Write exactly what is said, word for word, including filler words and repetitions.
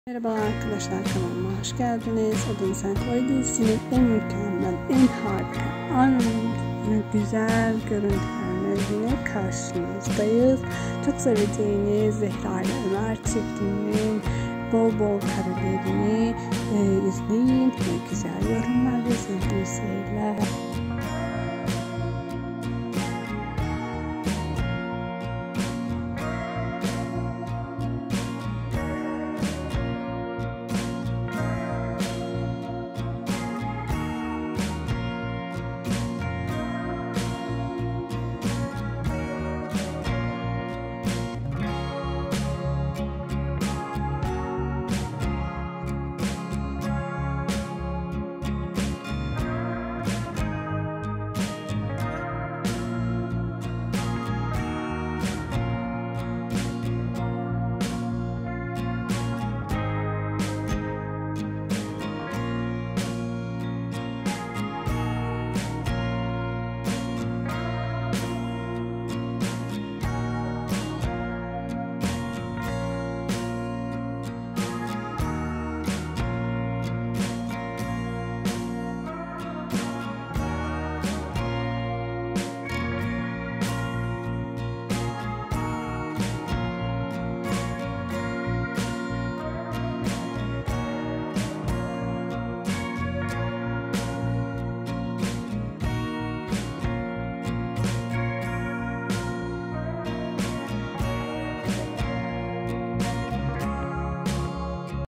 Merhaba arkadaşlar, kanalıma hoş geldiniz. Adını Sen Koy dizisinin en mükemmel, en harika, en güzel görüntülerine karşınızdayız. Çok seveceğiniz Zehra ile Ömer çiftinin bol bol karelerini e, izleyin ve güzel yorumlar ve sevgili seyirler.